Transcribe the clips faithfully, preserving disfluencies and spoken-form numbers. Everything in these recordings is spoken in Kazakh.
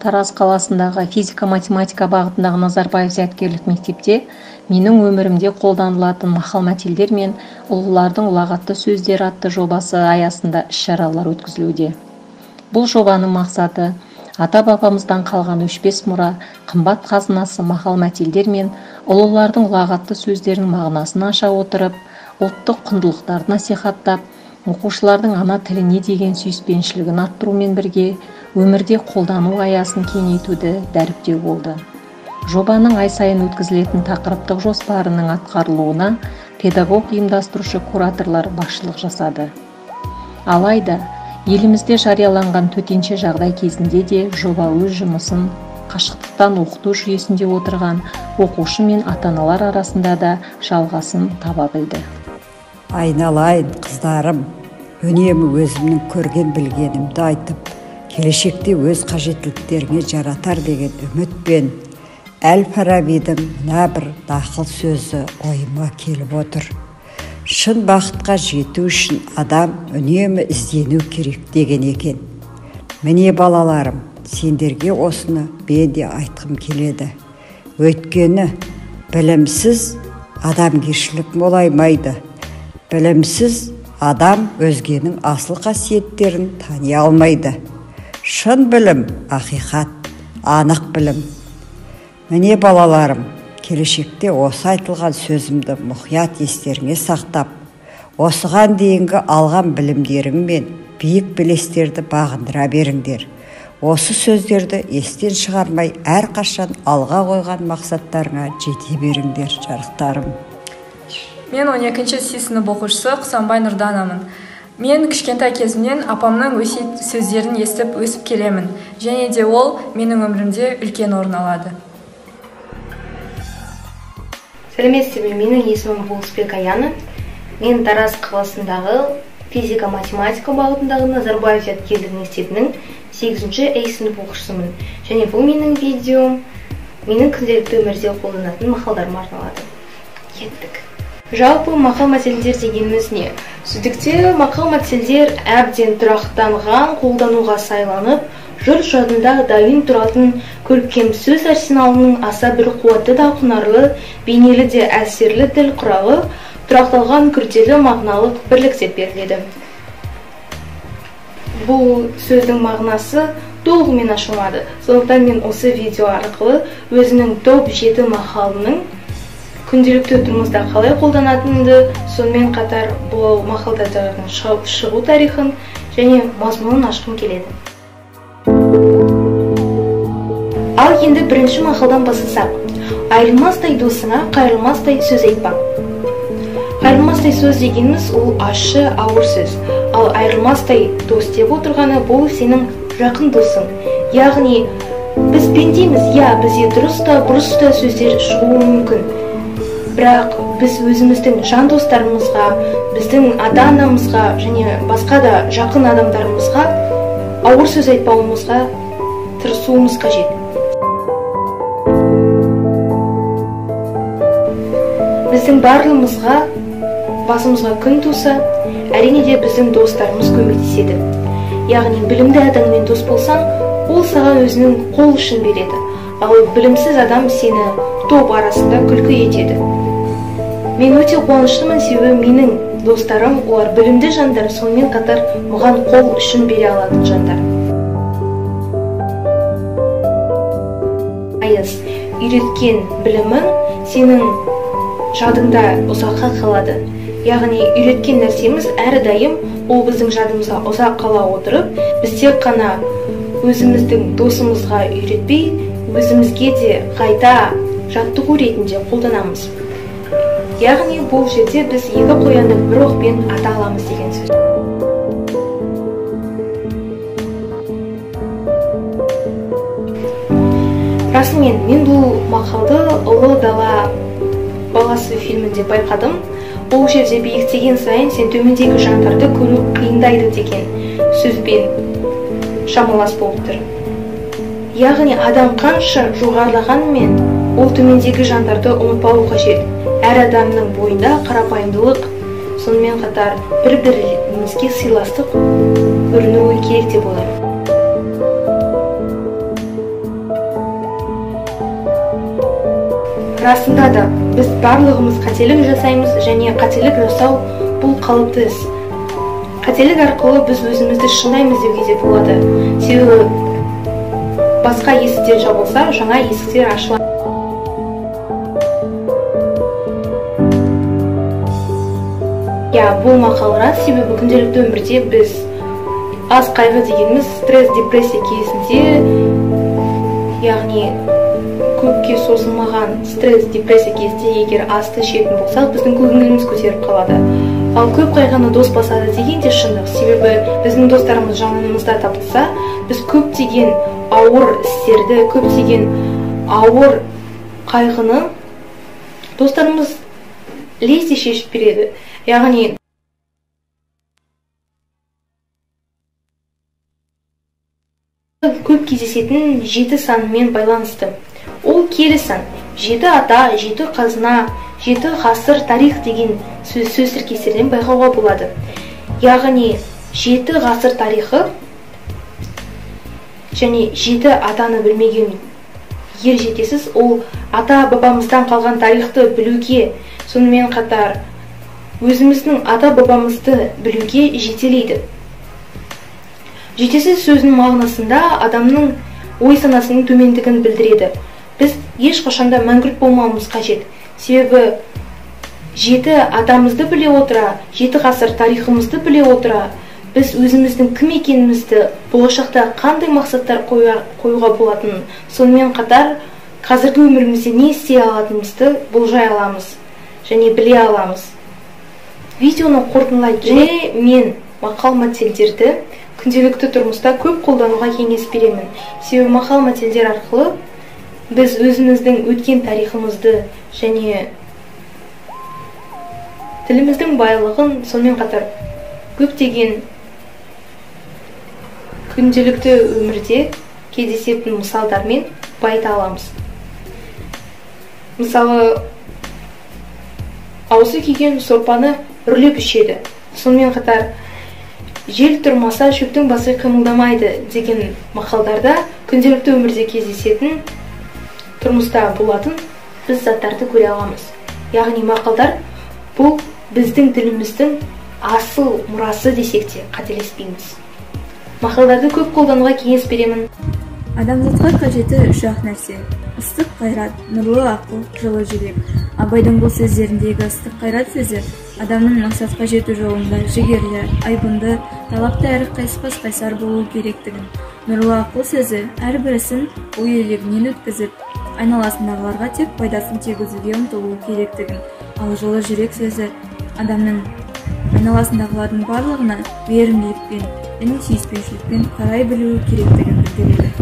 Тараз қаласындағы физика-математика бағытындағы Назарбаев зияткерлік мектепте менің өмірімде қолданылатын мақал-мәтелдер мен ұлылардың ұлағатты сөздері атты жобасы аясында іс-шаралар өткізілуде. Бұл жобаның мақсаты ата-бабамыздан қалған өшпес мұра, қымбат қазынасы мақал-мәтелдер мен ұлылардың ұлағатты сөздерінің мағынасын аша отырып, ұлттық құндылықтарды насихаттап, оқушылардың ана тіліне деген сүйіспеншілігін арттырумен бірге өмірде қолдану аясын кеңейтуді дәріптеу болды. Жобаның ай сайын өткізілетін тақырыптық жоспарының атқарылуына педагог ұйымдастырушы кураторлар басшылық жасады. Алайда, елімізде жарияланған төтенше жағдай кезінде де жоба өз жұмысын қашықтықтан оқыту жүйесінде отырған оқушы мен ата-аналар арасында да жалғасын таба білді. Айналайын қыздарым, үнемі өзімнің көрген білгенімді айтып, келешекте өз қажеттіліктеріңе жаратар деген үмітпен Әл-Фарабидің мына бір нақыл сөзі ойыма келіп отыр. Шын бақытқа жету үшін адам үнемі іздену керек деген екен. Міне балаларым, сендерге осыны мен де айтқым келеді. Өйткені білімсіз адамгершілік молаймайды. Білімсіз адам өзгенің асыл қасиеттерін тани алмайды. Шын білім, ақиқат, анық білім. Міне балаларым, келешекте осы айтылған сөзімді мұқият естеріңе сақтап, осыған дейінгі алған білімдерің мен биік белестерді бағындыра беріңдер. Осы сөздерді естен шығармай әрқашан алға қойған мақсаттарыңа жете беріңдер, жарықтарым. Мен он екінші сынып оқушысы Құсанбай Нұрданамын. Мен кішкентай кезімнен апамның өсиет сөздерін естіп өсіп келемін, және де ол менің өмірімде үлкен орын алады. Сәлеметсіздер ме? Менің есімім Болысбек Аяна. Мен Тараз қаласындағы физика-математика бағытындағы Назарбаев зияткерлік мектебінің сегізінші А сынып оқушысымын. Және бұл менің видеом менің күнделікті өмірде қолданатын мақалдарыма арналады. Кеттік. Жалпы мақал-мәтелдер дегеніміз не? Сөздікте мақал-мәтелдер әбден тұрақтанған, қолдануға сайланып, жұрт жадында дайын тұратын көркем сөз арсеналының аса бір қуатты да құнарлы, бейнелі де әсерлі тіл құралы, тұрақталған күрделі мағыналық бірлік деп беріледі. Бұл сөздің мағынасы толығымен ашылмады. Сондықтан мен осы видео арқылы өзінің топ жеті мақалының күнделікті тұрмыста қалай қолданатынды, сонымен қатар бұл мақалдардың шығу тарихын және мазмұнын ашқым келеді. Ал енді бірінші мақалдан бастасақ, айырылмастай досыңа қайырылмастай сөз айтпа. Қайырылмастай сөз дегеніміз ол ащы, ауыр сөз. Ал айырылмастай дос деп отырғаны бұл сенің жақын досың. Яғни біз пендеміз, я бізде дұрыс та бұрыс та сөздер шығуы мүмкін. Бірақ біз өзіміздің жан достарымызға, біздің ата-анамызға және басқа да жақын адамдарымызға ауыр сөз айтпауымызға тырысуымыз қажет. Біздің барлығымызға басымызға күн туса, әрине де біздің достарымыз көмектеседі. Яғни білімді адаммен дос болсаң, ол саған өзінің қол ұшын береді. Ал білімсіз адам сені топ арасында күлкі етеді. Мен өте қуаныштымын, себебі менің достарым, олар білімді жандар, сонымен қатар оған қол ұшын бере алатын жандар. Айыз, үйреткен білімің сенің жадыңда ұзаққа қалады. Яғни үйреткен нәрсеміз әрдайым ол біздің жадымызға ұзақ қала отырып, біз тек қана өзіміздің досымызға үйретпей, өзімізге де қайта жаттығу ретінде қолданамыз. Яғни бұл жерде біз екі қоянды бір оқпен ата аламыз деген сөз. Расымен, мен бұл мақалды Ұлы дала баласы фильмінде байқадым. Бұл жерде биіктеген сайын сен төмендегі жандарды көру қиындайды деген сөзбен шамалас болып тұр. Яғни адам қанша жоғарылағанмен ол төмендегі жандарды ұмытпауы қажет. Әр адамның бойында қарапайымдылық, сонымен қатар бір-бірімізге сыйластық көрінуі керек деп ойлаймын. расында да біз барлығымыз қателік жасаймыз, және қателік жасау бұл қалыпты іс. Қателік арқылы біз өзімізді шыңдаймыз деуге де болады. Себебі басқа есіктер жабылса, жаңа есіктер ашылады. Я, бұл мақал рас, себебі күнделікті өмірде біз аз қайғы дегеніміз стресс, депрессия кезінде, яғни көпке созылмаған стресс, депрессия кезінде егер асты ішетін болсақ, біздің көңіліміз көтеріп қалады. Ал көп қайғыны дос басады деген де шындық, себебі біздің достарымыз жанымызда табылса, біз көптеген ауыр істерді, көптеген ауыр қайғыны достарымыз лезде шешіп береді. Яғни көп кездесетін жеті санымен байланысты. Ол киелі сан. Жеті ата, жеті қазына, жеті ғасыр тарих деген сөз сөз тіркестерден байқауға болады. Яғни жеті ғасыр тарихы және жеті атаны білмеген ер жетесіз, ол ата бабамыздан қалған тарихты білуге, сонымен қатар өзіміздің ата бабамызды білуге жетелейді. Жетесіз сөзінің мағынасында адамның ой санасының төмендігін білдіреді. Біз ешқашанда мәңгілік болмауымыз қажет. Себебі жеті атамызды біле отыра, жеті ғасыр тарихымызды біле отыра, біз өзіміздің кім екенімізді, болашақта қандай мақсаттар қоюға болатынын, сонымен қатар қазіргі өмірімізде не істей алатынымызды болжай аламыз және біле аламыз. Видеоны қорытындылай келе мен мақал-мәтелдерді күнделікті тұрмыста көп қолдануға кеңес беремін. Себебі мақал-мәтелдер арқылы біз өзіміздің өткен тарихымызды және тіліміздің байлығын, сонымен қатар көптеген күнделікті өмірде кездесетін мысалдармен байыта аламыз. Мысалы, аузы күйген сорпаны үрлеп ішеді. Сонымен қатар жел тұрмаса шөптің басы қимылдамайды деген мақалдарда күнделікті өмірде кездесетін, тұрмыста болатын біз заттарды көре аламыз. Яғни мақалдар бұл біздің тіліміздің асыл мұрасы десек те қателеспейміз. Мақалдарды көп қолдануға кеңес беремін. Адамзатқа қажеті үш-ақ нәрсе: ыстық қайрат, нұрлы ақыл, жылы жүрек. Абайдың бұл сөздеріндегі ыстық қайрат сөзі адамның мақсатқа жету жолында жігерлі, айбынды, талапты әрі қайыспас қайсар болу керектігін, нұрлы ақыл сөзі әрбір ісін ой елегінен өткізіп, айналасындағыларға тек пайдасын тигізуге ұмтылу керектігін, ал жылы жүрек сөзі адамның айналасындағылардың барлығына мейірімділікпен және сүйіспеншілікпен қарай білуі керектігін білдіреді.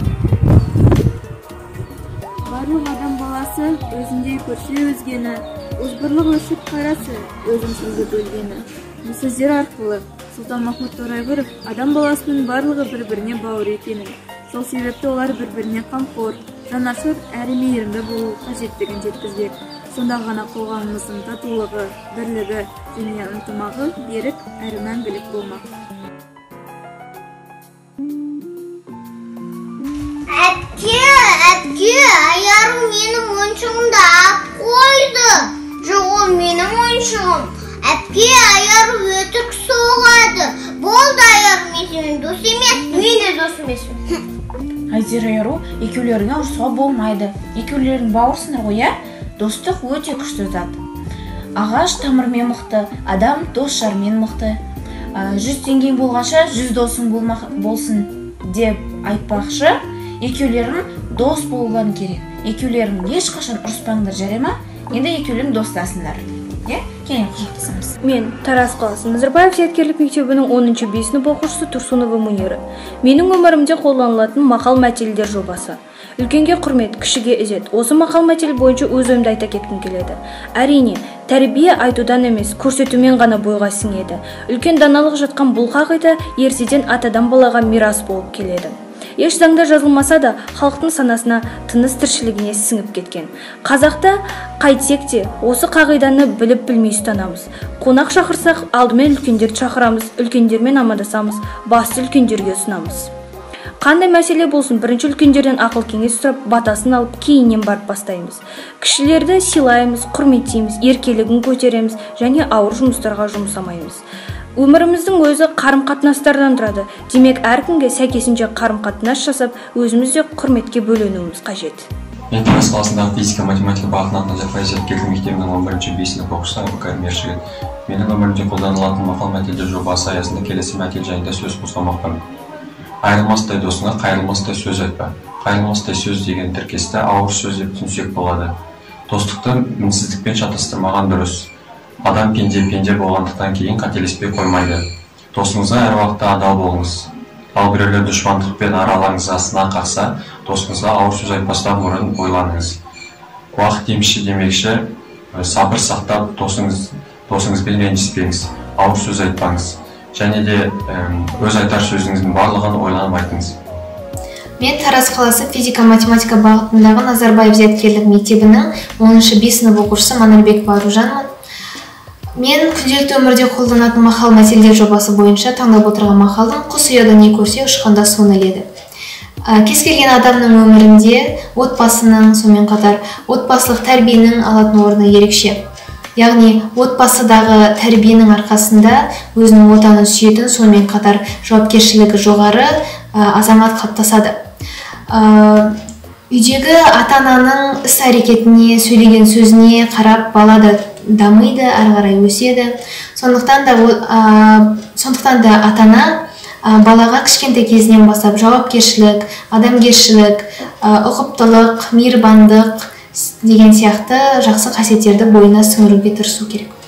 Барлық адам баласы өзіндей көрші өзгені, озбырлық өршіп қарасы, өзімсіздік өлгені. Бұл сөздер арқылы Сұлтанмахмұт Торайғыров адам баласының барлығы бір-біріне бауыр екенін, сол себепті олар бір-біріне қамқор, жанашыр әрі мейірімді болу қажеттігін жеткізбек. Сонда ғана қоғамымыздың татулығы, бірлігі және ынтымағы берік әрі мәңгілік болмақ. Әпке, әпке, аярым менің ойыншығымды алып қойды. Жоқ, ол менің ойыншығым. Әпке, аярым өтірік соғады. Болды, аярым, мен сенің дос емес, мен де дос емеспін. Айзер, аяру, екеулеріңе ұрсуға болмайды. Екеулерің бауырсыңдар ғой, ә? Достық өте күшті зат. Ағаш тамырмен мықты, адам дос жармен мықты. Жүз теңгең болғанша жүз досың болсын деп айтпақшы, екеулерің дос болудан керек. Екеулерің ешқашан ұрыспаңдар, жарай ма? Енді екеулерің достасыңдар. Кейін құшақтасамыз. Мен Тараз қаласы Назарбаев зияткерлік мектебінің оныншы Б сынып оқушысы Тұрсынова Мунира. Менің өмірімде қолданылатын мақал-мәтелдер жобасы. Үлкенге құрмет, кішіге ізет. Осы мақал-мәтел бойынша өз ойымды айта кеткім келеді. Әрине, тәрбие айтудан емес, көрсетумен ғана бойға сіңеді. Үлкен даналық жатқан бұл қағида ертеден атадан балаға мирас болып келеді. Еш заңда жазылмаса да, халықтың санасына, тыныс тіршілігіне сіңіп кеткен. Қазақта қайтсек те, осы қағиданы біліп білмей ұстанамыз. Қонақ шақырсақ, алдымен үлкендерді шақырамыз, үлкендермен амандасамыз, басты үлкендерге ұсынамыз. Қандай мәселе болсын, бірінші үлкендерден ақыл кеңес сұрап, батасын алып, кейіннен барып бастаймыз. Кішілерді сыйлаймыз, құрметтейміз, еркелігін көтереміз және ауыр жұмыстарға жұмсамаймыз. Өміріміздің өзі қарым-қатынастардан тұрады. Демек, әркімге сәйкесінше қарым-қатынас жасап, өзімізде құрметке бөленуіміз қажет. Мен Тараз қаласындағы физика-математика бағытынан Назарбаев зияткерлік мектебінің он бірінші б сынып оқушысы Айбекарым Ершігіт. Менің өмірімде қолданылатын мақал-мәтелдер жобасы аясында келесі мәтел жайында сөз қозғамақпын. Айрылмастай досыңа қайрылмастай сөз айтпа. Қайрылмастай сөз деген тіркесті ауыр сөз деп түсінсек болады. Достықты мінсіздікпен шатастырмаған дұрыс. Адам пенде пенде болғандықтан кейін қателеспей қоймайды. Досыңызға әр уақытта адал болыңыз. Ал біреулер дұшпандықпен аралаңызға сынақ қақса, досыңызға ауыр сөз айтпастан бұрын ойланыңыз. Уақыт емші демекші, сабыр сақтап досыңыз досыңызбен ренжіспеңіз, ауыр сөз айтпаңыз. Және де өз айтар сөзіңіздің барлығын ойланып айтыңыз. Мен Тараз қаласы физика-математика бағытындағы Назарбаев зияткерлік мектебінің оныншы б сынып оқушысы Манарбекова Аружанмын. Мен күнделікті өмірде қолданатын мақал-мәтелдер жобасы бойынша таңдап отырған мақалдың құс ұяда не көрсе ұшқанда соны іледі. Кез келген адамның өмірінде отбасының, сонымен қатар отбасылық тәрбиенің алатын орны ерекше. Яғни отбасыдағы тәрбиенің арқасында өзінің отанын сүйетін, сонымен қатар жауапкершілігі жоғары азамат қалыптасады. Үйдегі ата-ананың іс-әрекетіне, сөйлеген сөзіне қарап бала да дамиды, ары қарай өседі. Сондықтан да сондықтан да ата-ана балаға кішкентай кезінен бастап жауапкершілік, адамгершілік, ұқыптылық, мейірбандық деген сияқты жақсы қасиеттерді бойына сіңіруге тырысу керек.